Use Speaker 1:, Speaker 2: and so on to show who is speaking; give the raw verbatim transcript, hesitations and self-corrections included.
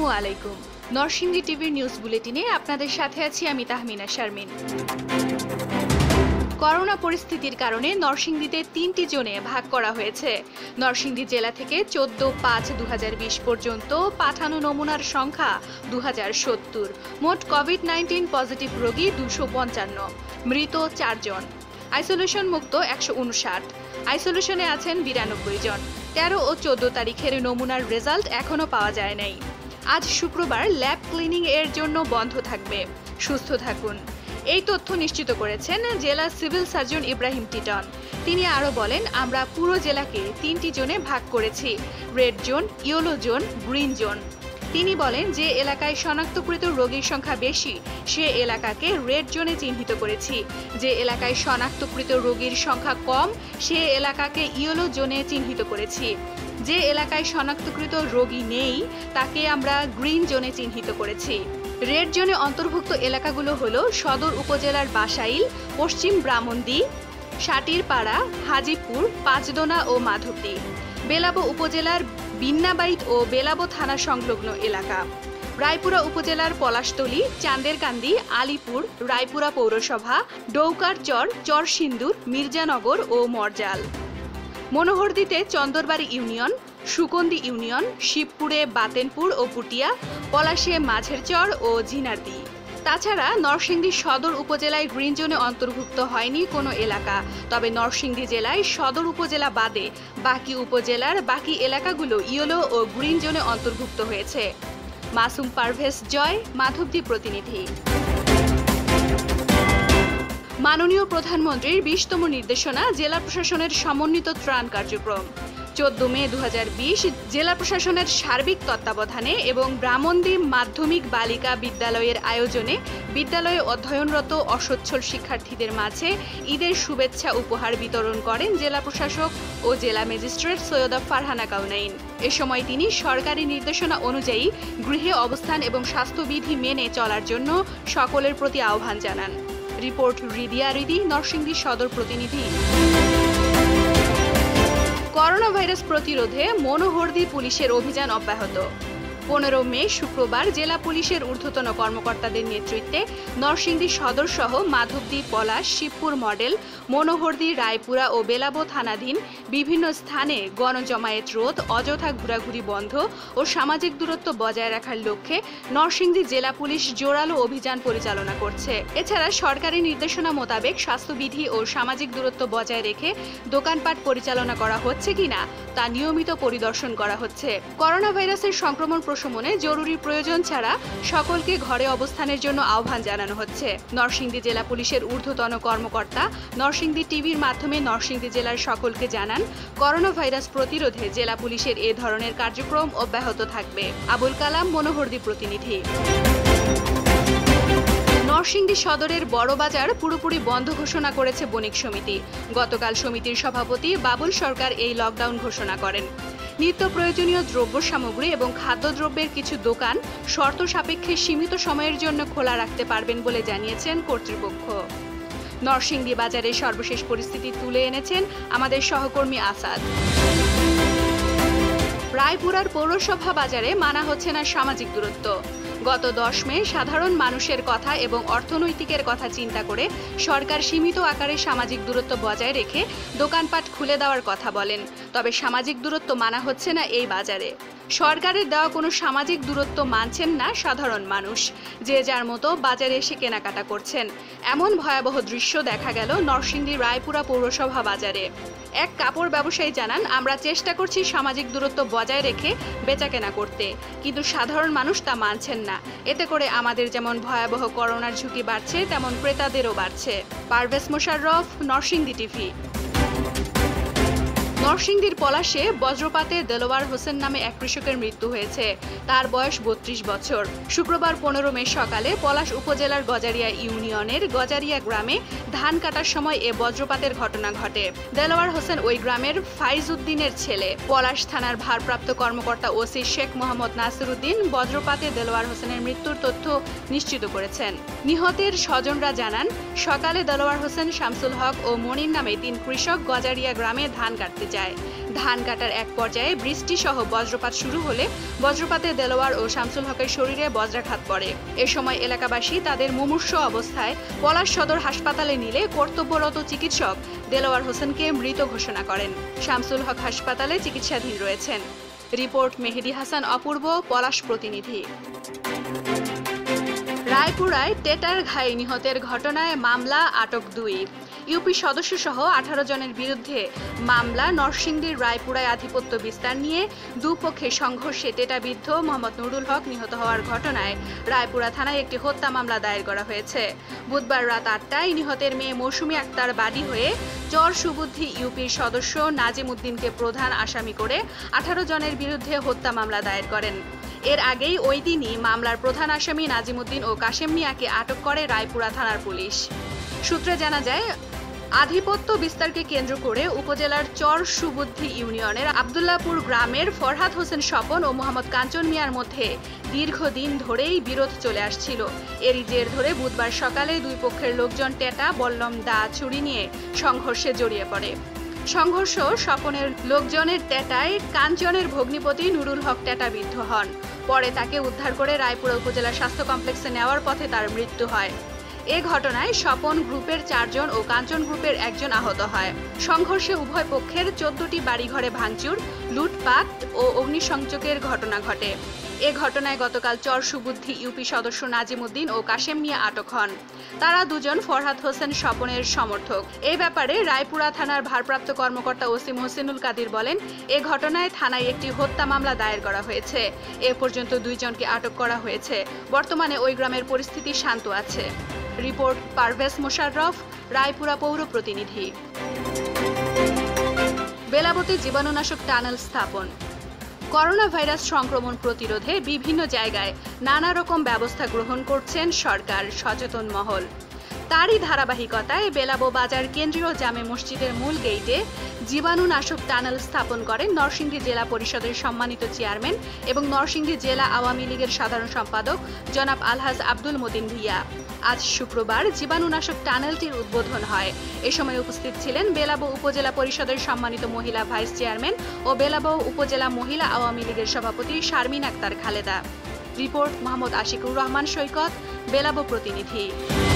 Speaker 1: আসসালামু আলাইকুম। নরসিংদী টিভির নিউজ বুলেটিনে আপনাদের সাথে আছি আমি তাহমিনা শারমিন। করোনা পরিস্থিতির কারণে নরসিংদীতে তিনটি জোনে ভাগ করা হয়েছে। নরসিংদী জেলা থেকে চোদ্দ পাঁচ দু হাজার বিশ পর্যন্ত পাঠানো নমুনার সংখ্যা দু হাজার সত্তর। মোট কোভিড নাইন্টিন পজিটিভ রোগী দুশো পঞ্চান্ন, মৃত চারজন, আইসোলেশন মুক্ত একশো উনষাট, আইসোলেশনে আছেন বিরানব্বই জন। তেরো ও চোদ্দ তারিখের নমুনার রেজাল্ট এখনও পাওয়া যায় নাই। আজ শুক্রবার ল্যাব ক্লিনিং এর জন্য বন্ধ থাকবে। সুস্থ থাকুন, এই তথ্য নিশ্চিত করেছেন জেলা সিভিল সার্জন ইব্রাহিম টিটন। তিনি আরও বলেন, আমরা পুরো জেলাকে তিনটি জোনে ভাগ করেছি, red zone, yellow zone, green zone. তিনি বলেন, যে এলাকায় শনাক্তকৃত রোগীর সংখ্যা বেশি সে এলাকাকে রেড জোনে চিহ্নিত করেছি, যে এলাকায় শনাক্তকৃত রোগীর সংখ্যা কম সে এলাকাকে ইয়েলো জোনে চিহ্নিত করেছি, যে এলাকায় শনাক্তকৃত রোগী নেই তাকে আমরা গ্রিন জোনে চিহ্নিত করেছি। রেড জোনে অন্তর্ভুক্ত এলাকাগুলো হলো সদর উপজেলার বাসাইল, পশ্চিম ব্রাহ্মণদী, সাটিরপাড়া, হাজিপুর, পাঁচদোনা ও মাধবদী, বেলাবো উপজেলার বিন্নাবাইত ও বেলাবো থানা সংলগ্ন এলাকা, রায়পুরা উপজেলার পলাশতলী, চান্দেরকান্দি, আলিপুর, রায়পুরা পৌরসভা, ডৌকারচর, চরসিন্দুর, মির্জানগর ও মরজাল, মনোহরদীতে চন্দরবাড়ি ইউনিয়ন, সুকন্দি ইউনিয়ন, শিবপুরে বাতেনপুর ও পুটিয়া, পলাশে মাঝেরচর ও ঝিনারদি। তাছাড়া নরসিংদী সদর উপজেলায় গ্রিন জোনে অন্তর্ভুক্ত হয়নি কোনো এলাকা। তবে নরসিংদী জেলায় সদর উপজেলা বাদে বাকি উপজেলার বাকি এলাকাগুলো ইয়েলো ও গ্রিন জোনে অন্তর্ভুক্ত হয়েছে। মাসুম পারভেজ জয়, মাধবদী প্রতিনিধি। মাননীয় প্রধানমন্ত্রীর বিশতম নির্দেশনা, জেলা প্রশাসনের সমন্বিত ত্রাণ কার্যক্রম। চোদ্দ মে দু হাজার বিশ জেলা প্রশাসনের সার্বিক তত্ত্বাবধানে এবং ব্রাহ্মণদী মাধ্যমিক বালিকা বিদ্যালয়ের আয়োজনে বিদ্যালয়ে অধ্যয়নরত অসচ্ছল শিক্ষার্থীদের মাঝে ঈদের শুভেচ্ছা উপহার বিতরণ করেন জেলা প্রশাসক ও জেলা ম্যাজিস্ট্রেট সৈয়দা ফারহানা কাউনাইন। এ সময় তিনি সরকারি নির্দেশনা অনুযায়ী গৃহে অবস্থান এবং স্বাস্থ্যবিধি মেনে চলার জন্য সকলের প্রতি আহ্বান জানান। রিপোর্ট রিদিয়া রিদি, নরসিংদী সদর প্রতিনিধি। করোনা ভাইরাস প্রতিরোধে মনোহরদী পুলিশের অভিযান অব্যাহত। পনেরো মে শুক্রবার জেলা পুলিশের ঊর্ধ্বতন কর্মকর্তাদের নেতৃত্বে নরসিংদী সদর সহ মাধবদী, পলাশ, শিবপুর মডেল, মনোহরদী, রায়পুরা ও বেলাবো থানাধীন বিভিন্ন স্থানে গণজমায়েত রোধ, অযথা ঘোরাঘুরি বন্ধ ও সামাজিক দূরত্ব বজায় রাখার লক্ষ্যে নরসিংদী জেলা পুলিশ জোরালো অভিযান পরিচালনা করছে। এছাড়া সরকারি নির্দেশনা মোতাবেক স্বাস্থ্যবিধি ও সামাজিক দূরত্ব বজায় রেখে দোকানপাট পরিচালনা করা হচ্ছে কিনা তা নিয়মিত পরিদর্শন করা হচ্ছে। করোনা ভাইরাসের সংক্রমণ প্রশমনে জরুরি প্রয়োজন ছাড়া সকলকে ঘরে অবস্থানের জন্য আহ্বান জানানো হচ্ছে। নরসিংদী জেলা পুলিশের ঊর্ধ্বতন কর্মকর্তা নরসিংদী টিভির মাধ্যমে নরসিংদী জেলার সকলকে জানান, করোনা ভাইরাস প্রতিরোধে জেলা পুলিশের এ ধরনের কার্যক্রম অব্যাহত থাকবে। আবুল কালাম, মনোহরদী প্রতিনিধি। নরসিংদী সদরের বড় বাজার পুরোপুরি বন্ধ ঘোষণা করেছে বণিক সমিতি। গতকাল সমিতির সভাপতি বাবুল সরকার এই লকডাউন ঘোষণা করেন। নিত্য প্রয়োজনীয় দ্রব্য সামগ্রী এবং খাদ্যদ্রব্যের কিছু দোকান শর্ত সাপেক্ষে সীমিত সময়ের জন্য খোলা রাখতে পারবেন বলে জানিয়েছেন কর্তৃপক্ষ। নরসিংদী বাজারের সর্বশেষ পরিস্থিতি তুলে এনেছেন আমাদের সহকর্মী আসাদ। রায়পুরার পৌরসভা বাজারে মানা হচ্ছে না সামাজিক দূরত্ব। গত দশ মে সাধারণ মানুষের কথা এবং অর্থনৈতিকের কথা চিন্তা করে সরকার সীমিত আকারে সামাজিক দূরত্ব বজায় রেখে দোকানপাট খুলে দেওয়ার কথা বলেন। তবে সামাজিক দূরত্ব মানা হচ্ছে না এই বাজারে। সরকারের দেওয়া কোনো সামাজিক দূরত্ব মানছেন না সাধারণ মানুষ, যে যার মতো বাজারে এসে কেনাকাটা করছেন। এমন ভয়াবহ দৃশ্য দেখা গেল নরসিংদী রায়পুরা পৌরসভা বাজারে। এক কাপড় ব্যবসায়ী জানান, আমরা চেষ্টা করছি সামাজিক দূরত্ব বজায় রেখে বেচাকেনা করতে, কিন্তু সাধারণ মানুষ তা মানছেন না। এতে করে আমাদের যেমন ভয়াবহ করোনার ঝুঁকি বাড়ছে, তেমন ক্রেতাদেরও বাড়ছে। পারভেজ মোশাররফ, নরসিংদী টিভি। নরসিংদীর পলাশে বজ্রপাতে দেলোয়ার হোসেন নামে এক কৃষকের মৃত্যু হয়েছে। তার বয়স বত্রিশ বছর। শুক্রবার পনেরো মে সকালে পলাশ উপজেলার গজারিয়া ইউনিয়নের গজারিয়া গ্রামে ধান কাটার সময় এ বজ্রপাতের ঘটনা ঘটে। দেলোয়ার হোসেন ওই গ্রামের ফাইজ উদ্দিনের ছেলে। পলাশ থানার ভারপ্রাপ্ত কর্মকর্তা ওসি শেখ মোহাম্মদ নাসির উদ্দিন বজ্রপাতে দেলোয়ার হোসেনের মৃত্যুর তথ্য নিশ্চিত করেছেন। নিহতের স্বজনরা জানান, সকালে দেলোয়ার হোসেন, শামসুল হক ও মনির নামে তিন কৃষক গজারিয়া গ্রামে ধান কাটতে যায়। ধান কাটার এক পর্যায়ে বৃষ্টি সহ বজ্রপাত শুরু হলে বজ্রপাতে দেলোয়ার ও শামসুল হকের শরীরে বজ্রাঘাত পড়ে। এ সময় এলাকাবাসী তাদের মুমূর্ষু অবস্থায় পলাশ সদর হাসপাতালে নিলে কর্তব্যরত চিকিৎসক দেলোয়ার হোসেনকে মৃত ঘোষণা করেন। শামসুল হক হাসপাতালে চিকিৎসাধীন রয়েছেন। রিপোর্ট মেহেদী হাসান অপূর্ব, পলাশ প্রতিনিধি। রায়পুরায় টেটার ঘায়ে নিহতের ঘটনায় মামলা, আটক দুই। ইউপি সদস্য সহ আঠারো জনের বিরুদ্ধে মামলা। নরসিংদীর রায়পুরায় আধিপত্য বিস্তার নিয়ে দুপক্ষের সংঘর্ষে টেটাবিদ্ধ মোহাম্মদ নুরুল হক নিহত হওয়ার ঘটনায় রায়পুরা থানায় একটি হত্যা মামলা দায়ের করা হয়েছে। বুধবার রাত আটটায় নিহতের মেয়ে মৌসুমী আক্তার বাদী হয়ে চর সুবুদ্ধি ইউপির সদস্য নাজিম উদ্দিনকে প্রধান আসামি করে আঠারো জনের বিরুদ্ধে হত্যা মামলা দায়ের করেন। এর আগেই ওই দিনই মামলার প্রধান আসামি নাজিমুদ্দিন ও কাশেম মিয়াকে আটক করে রায়পুরা থানার পুলিশ। সূত্রে জানা যায়, আধিপত্য বিস্তারকে কেন্দ্র করে উপজেলার চর সুবুদ্ধি ইউনিয়নের আবদুল্লাপুর গ্রামের ফরহাদ হোসেন স্বপন ও মোহাম্মদ কাঞ্চন মিয়ার মধ্যে দীর্ঘদিন ধরেই বিরোধ চলে আসছিল। এরই জের ধরে বুধবার সকালে দুই পক্ষের লোকজন টেটা, বল্লম, দা, ছুরি নিয়ে সংঘর্ষে জড়িয়ে পড়ে। সংঘর্ষ স্বপনের লোকজনের টেটায় কাঞ্চনের ভগ্নিপতি নুরুল হক টেটাবিদ্ধ হন। পরে তাকে উদ্ধার করে রায়পুরা উপজেলা স্বাস্থ্য কমপ্লেক্সে নেওয়ার পথে তার মৃত্যু হয়। এ ঘটনায় স্বপন গ্রুপের চারজন ও কাঞ্চন গ্রুপের একজন আহত হয়। সংঘর্ষে উভয় পক্ষের চোদ্দটি বাড়িঘরে ভাঙচুর, লুটপাট ও অগ্নিসংযোগের ঘটনা ঘটে। এ ঘটনায় গতকাল চর সুবুদ্ধি ইউপি সদস্য নাজিম উদ্দিন ও কাশেম মিয়া আটক হন। তারা দুজন ফরহাদ হোসেন স্বপনের সমর্থক। এ ব্যাপারে রায়পুরা থানার ভারপ্রাপ্ত কর্মকর্তা ওসি মোহসিনুল কাদির বলেন, এ ঘটনায় থানায় একটি হত্যা মামলা দায়ের করা হয়েছে। এ পর্যন্ত দুইজনকে আটক করা হয়েছে। বর্তমানে ওই গ্রামের পরিস্থিতি শান্ত আছে। রিপোর্ট পারভেজ মোশাররফ, রায়পুরা পৌর প্রতিনিধি। বেলাবতে জীবাণুনাশক টানেল স্থাপন। করোনা ভাইরাস সংক্রমণ প্রতিরোধে বিভিন্ন জায়গায় নানা রকম ব্যবস্থা গ্রহণ করছেন সরকার, সচেতন মহল। তারই ধারাবাহিকতায় বেলাবো বাজার কেন্দ্রীয় জামে মসজিদের মূল গেইটে জীবাণুনাশক টানেল স্থাপন করেন নরসিংদী জেলা পরিষদের সম্মানিত চেয়ারম্যান এবং নরসিংদী জেলা আওয়ামী লীগের সাধারণ সম্পাদক জনাব আলহাজ আব্দুল মতিন ভূঁইয়া। আজ শুক্রবার জীবাণুনাশক টানেলটির উদ্বোধন হয়। এ সময় উপস্থিত ছিলেন বেলাবো উপজেলা পরিষদের সম্মানিত মহিলা ভাইস চেয়ারম্যান ও বেলাবো উপজেলা মহিলা আওয়ামী লীগের সভাপতি শারমিন আক্তার খালেদা। রিপোর্ট মোহাম্মদ আশিকুর রহমান সৈকত, বেলাবো প্রতিনিধি।